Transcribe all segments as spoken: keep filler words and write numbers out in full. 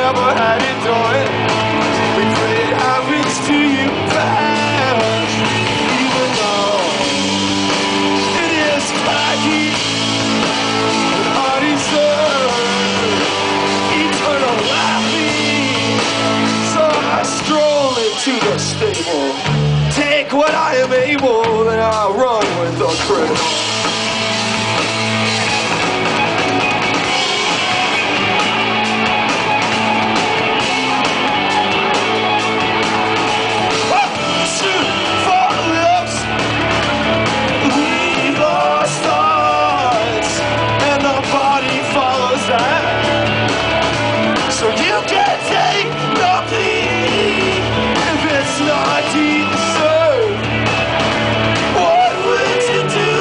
never had it done. We pray it happens to you fast, even though it is flaky and undeserved, eternal laughing. So I stroll into the stable, take what I am able, and I run with the cradle. So you can take nothing if it's not deserved. What would you do?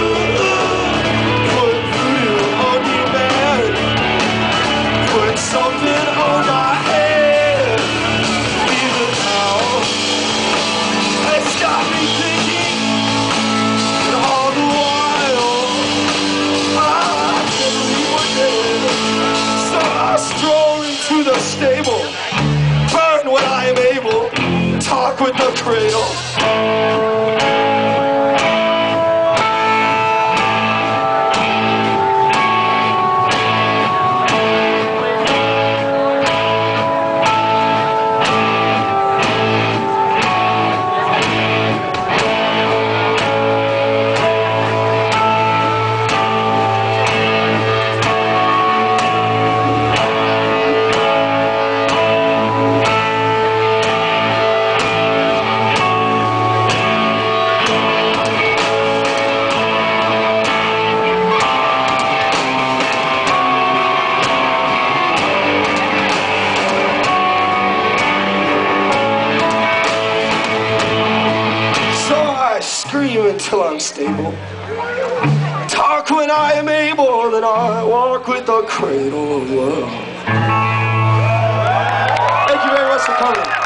Put voodoo on you, man. Put something on my head. Even now, it's got me thinking, and all the while I can't believe we're dead. So I stroll to the stable, burn what I am able, talk with the cradle. Scream until I'm stable, talk when I am able, then I walk with the cradle of love. Thank you very much for coming.